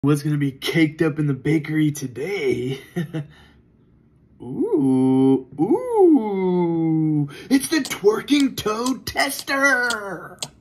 What's gonna be caked up in the bakery today? Ooh, it's the twerking toad tester!